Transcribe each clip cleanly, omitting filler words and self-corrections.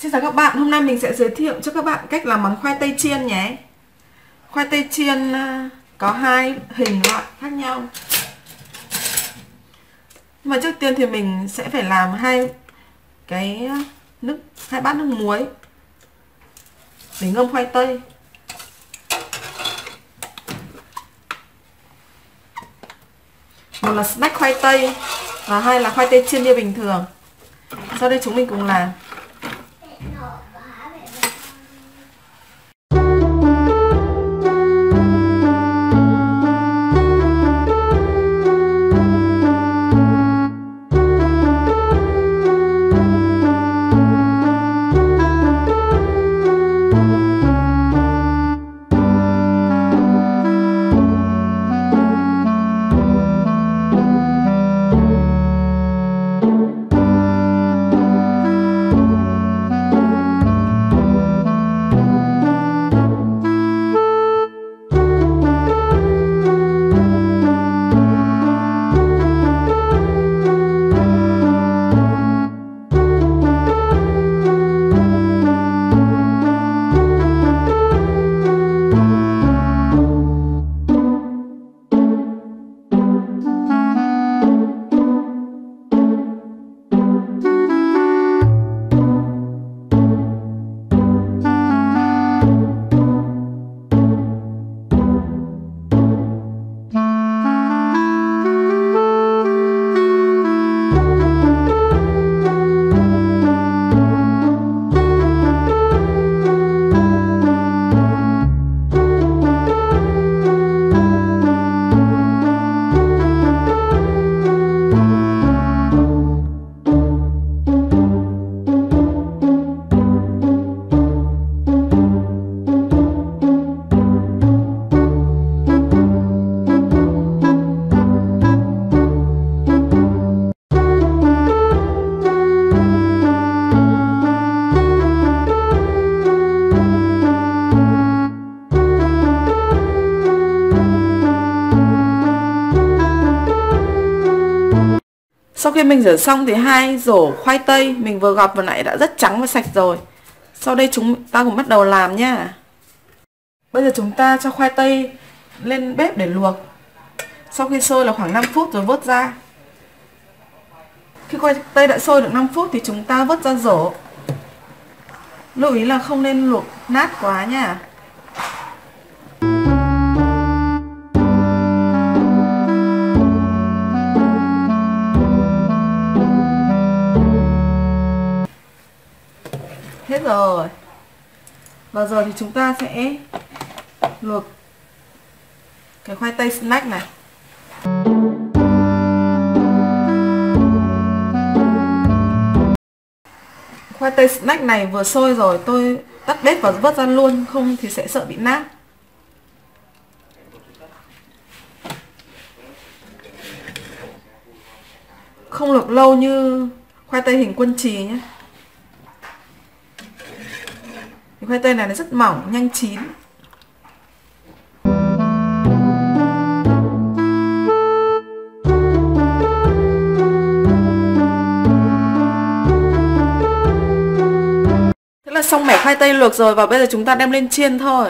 Xin chào các bạn, hôm nay mình sẽ giới thiệu cho các bạn cách làm món khoai tây chiên nhé. Khoai tây chiên có hai hình loại khác nhau. Nhưng mà trước tiên thì mình sẽ phải làm hai bát nước muối để ngâm khoai tây. Một là snack khoai tây và hai là khoai tây chiên như bình thường. Sau đây chúng mình cùng làm. Sau khi mình rửa xong thì hai rổ khoai tây mình vừa gọt vừa nãy đã rất trắng và sạch rồi. Sau đây chúng ta cùng bắt đầu làm nhá. Bây giờ chúng ta cho khoai tây lên bếp để luộc. Sau khi sôi là khoảng 5 phút rồi vớt ra. Khi khoai tây đã sôi được 5 phút thì chúng ta vớt ra rổ. Lưu ý là không nên luộc nát quá nha. Hết rồi. Và giờ thì chúng ta sẽ luộc cái khoai tây snack này. Khoai tây snack này vừa sôi rồi, tôi tắt bếp và vớt ra luôn, không thì sẽ sợ bị nát. Không luộc lâu như khoai tây hình quân chì nhé. Khoai tây này nó rất mỏng, nhanh chín. Thế là xong mẻ khoai tây luộc rồi và bây giờ chúng ta đem lên chiên thôi.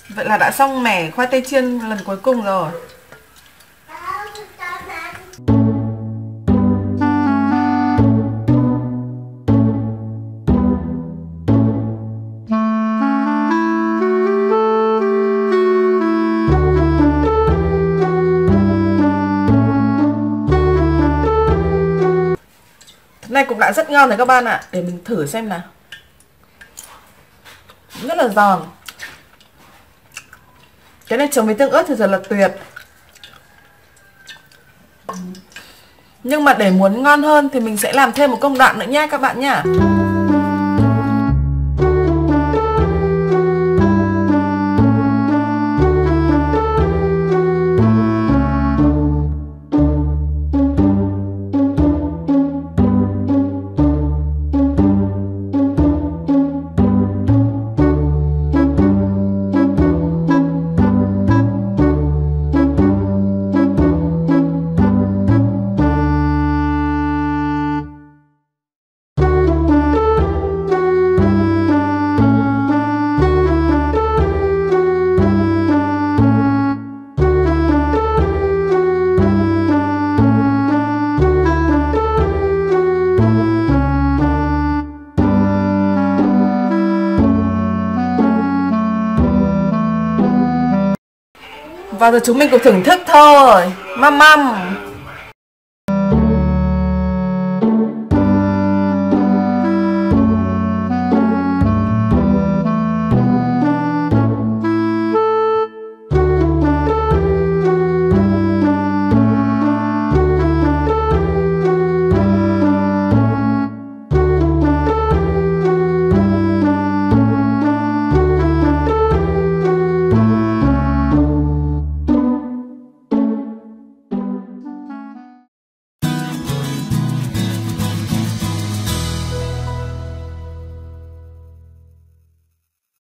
Vậy là đã xong mẻ khoai tây chiên lần cuối cùng rồi. Này cũng đã rất ngon rồi các bạn ạ. Để mình thử xem nào. Rất là giòn. Cái này chấm với tương ớt thì thật là tuyệt. Nhưng mà để muốn ngon hơn thì mình sẽ làm thêm một công đoạn nữa nha các bạn nhá. Và rồi chúng mình cùng thưởng thức thôi. Măm măm.